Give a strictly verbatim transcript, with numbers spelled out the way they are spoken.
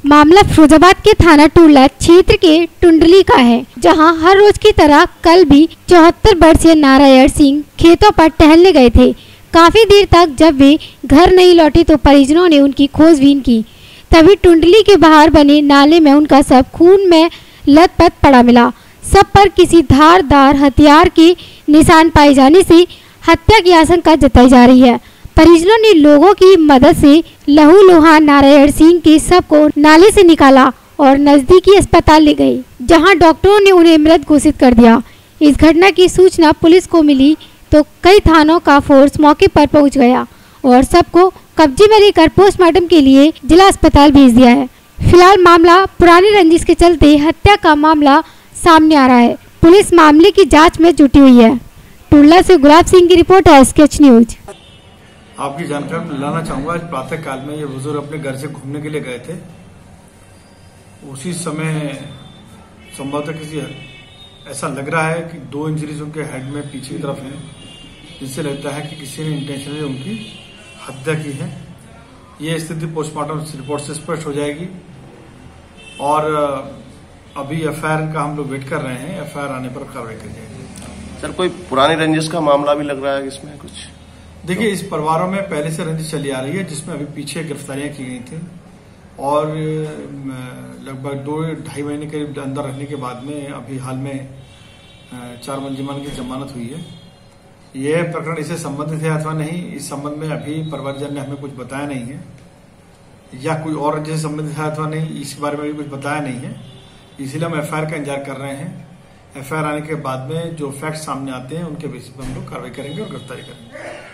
मामला फिरोजाबाद के थाना टुंडला क्षेत्र के टुंडली का है, जहां हर रोज की तरह कल भी चौहत्तर वर्षीय नारायण सिंह खेतों पर टहलने गए थे। काफी देर तक जब वे घर नहीं लौटे तो परिजनों ने उनकी खोजबीन की। तभी टुंडली के बाहर बने नाले में उनका शव खून में लथपथ पड़ा मिला। सब पर किसी धारदार हथियार के निशान पाए जाने से हत्या की आशंका जताई जा रही है। परिजनों ने लोगों की मदद से लहूलुहान नारायण सिंह के शव को नाले से निकाला और नजदीकी अस्पताल ले गए, जहां डॉक्टरों ने उन्हें मृत घोषित कर दिया। इस घटना की सूचना पुलिस को मिली तो कई थानों का फोर्स मौके पर पहुंच गया और सबको कब्जे में लेकर पोस्टमार्टम के लिए जिला अस्पताल भेज दिया है। फिलहाल मामला पुरानी रंजिश के चलते हत्या का मामला सामने आ रहा है। पुलिस मामले की जांच में जुटी हुई है। टुंडला से गुलाब सिंह की रिपोर्ट है, स्केच न्यूज। आपकी जानकारी लाना चाहूंगा। आज प्रातः काल में ये बुजुर्ग अपने घर से घूमने के लिए गए थे। उसी समय संभवतः किसी ऐसा लग रहा है कि दो इंजरीज उनके हेड में पीछे की तरफ हैं, जिससे लगता है कि किसी ने इंटेंशनली उनकी हत्या की है। ये स्थिति पोस्टमार्टम रिपोर्ट से स्पष्ट हो जाएगी और अभी एफआईआर का हम लोग वेट कर रहे हैं। एफआईआर आने पर कार्रवाई की जाएगी। सर, कोई पुरानी रंजिश का मामला भी लग रहा है इसमें कुछ? देखिए, इस परिवारों में पहले से रंजिश चली आ रही है, जिसमें अभी पीछे गिरफ्तारियां की गई थी और लगभग दो ढाई महीने के अंदर रहने के बाद में अभी हाल में चार मंजूमान की जमानत हुई है। यह प्रकरण इससे संबंधित है अथवा नहीं, इस संबंध में अभी परिवारजन ने हमें कुछ बताया नहीं है, या कोई और रंजिश से संबंधित है अथवा नहीं, इसके बारे में भी कुछ बताया नहीं है। इसीलिए हम एफआईआर का इंतजार कर रहे हैं। एफआईआर आने के बाद में जो फैक्ट सामने आते हैं उनके बेसिस पर हम लोग कार्रवाई करेंगे और गिरफ्तारी करेंगे।